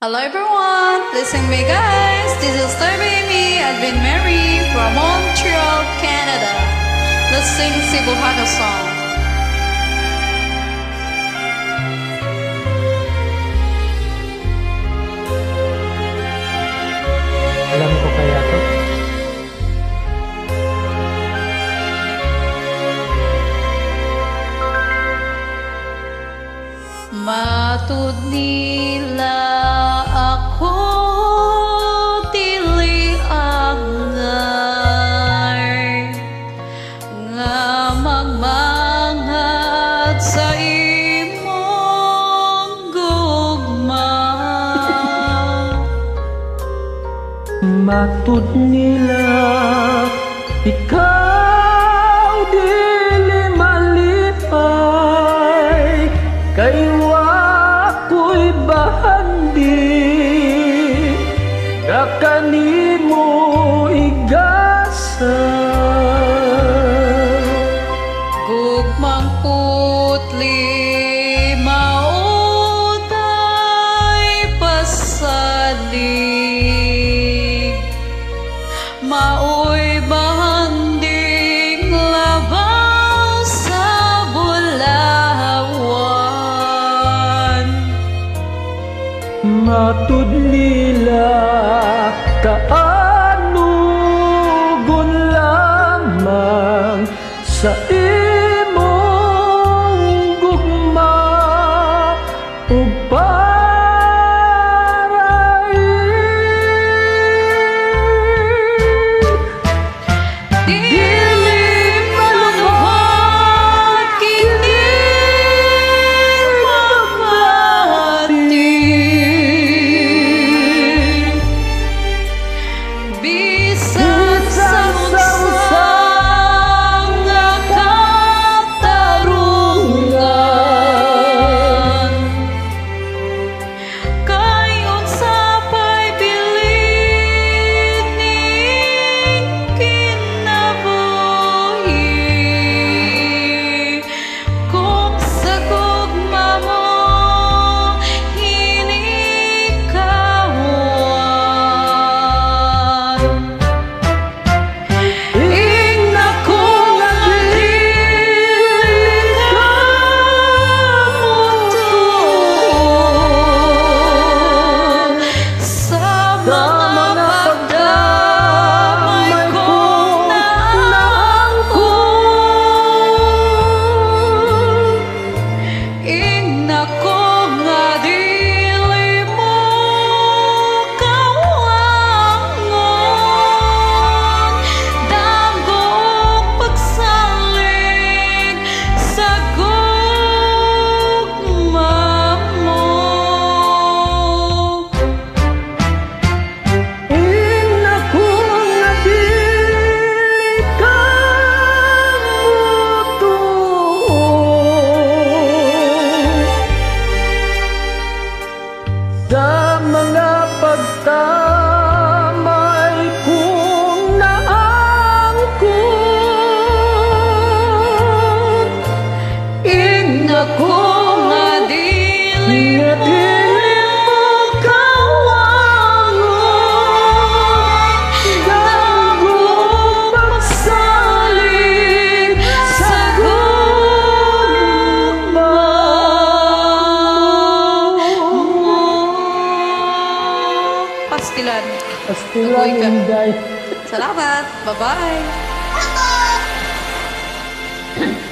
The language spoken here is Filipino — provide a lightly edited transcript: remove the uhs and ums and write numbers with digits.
Hello everyone, listen me guys. This is Baby Advent Mary from Montreal, Canada. Let's sing Cebuano song. Alam ko kaya to? Matud nila ako dili angay nga magmangad sa imong gugma. Matud nila ikaw dili malipay kay wako'y bahandi ka kanimo igasa. Gugmang putli mautay pasalig, maoy bahanding labaw sa bulawan. Matud nila kaanugon lamang sa imong gugma ug paray. Dili malubhag kini pagmati, bisan sa usang nga katarungan, kay unsa pa'y bilin ning kinabuhi kung sa gugma mo hinikawan. Ingna ko nga dili ka mutuon sa mga pagdamay kong naangkon. Ingna ko nga dili mo kawangon, dagong pagsalig sa gugma mo. Ingna ko nga dili ka mutuon sa mga pagtamay kong naangkon. Ingna ko nga dili Nga mo dili mo kawangon, dagong pagsalig sa gugma mo. Pastilan. Pastilan Uy, ka. Inday. Salamat. Bye-bye.